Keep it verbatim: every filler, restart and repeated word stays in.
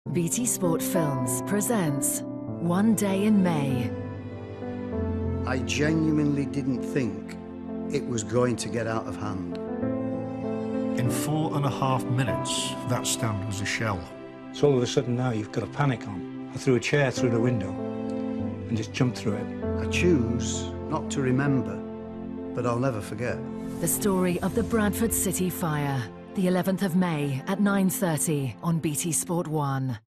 B T Sport Films presents One Day in May. I genuinely didn't think it was going to get out of hand. In four and a half minutes, that stand was a shell. So all of a sudden now you've got a panic on. I threw a chair through the window and just jumped through it. I choose not to remember, but I'll never forget. The story of the Bradford City fire. The eleventh of May at nine thirty on B T Sport one.